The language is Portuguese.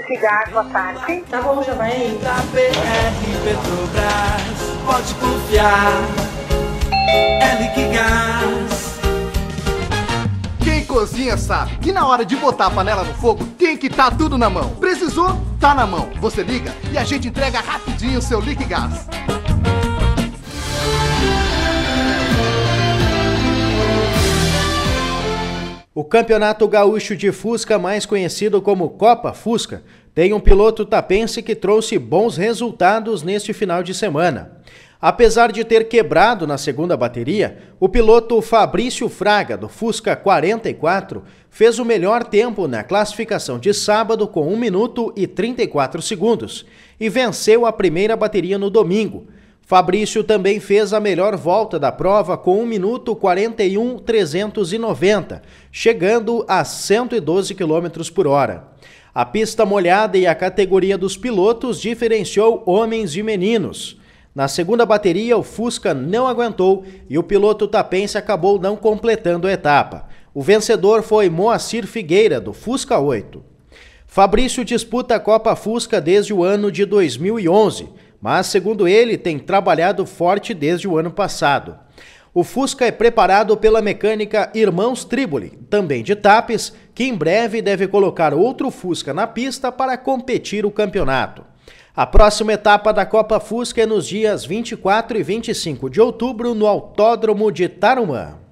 Liquigás, boa tarde. Tá bom, já vai aí. Da BR Petrobras, pode confiar, é Liquigás. Quem cozinha sabe que na hora de botar a panela no fogo tem que estar tudo na mão. Precisou? Tá na mão. Você liga e a gente entrega rapidinho o seu Liquigás. O Campeonato Gaúcho de Fusca, mais conhecido como Copa Fusca, tem um piloto tapense que trouxe bons resultados neste final de semana. Apesar de ter quebrado na segunda bateria, o piloto Fabrício Fraga, do Fusca 44, fez o melhor tempo na classificação de sábado com 1 minuto e 34 segundos e venceu a primeira bateria no domingo. Fabrício também fez a melhor volta da prova com 1 minuto 41.390, chegando a 112 km por hora. A pista molhada e a categoria dos pilotos diferenciou homens de meninos. Na segunda bateria, o Fusca não aguentou e o piloto tapense acabou não completando a etapa. O vencedor foi Moacir Figueira, do Fusca 8. Fabrício disputa a Copa Fusca desde o ano de 2011, mas, segundo ele, tem trabalhado forte desde o ano passado. O Fusca é preparado pela mecânica Irmãos Triboli, também de Tapes, que em breve deve colocar outro Fusca na pista para competir o campeonato. A próxima etapa da Copa Fusca é nos dias 24 e 25 de outubro no Autódromo de Tarumã.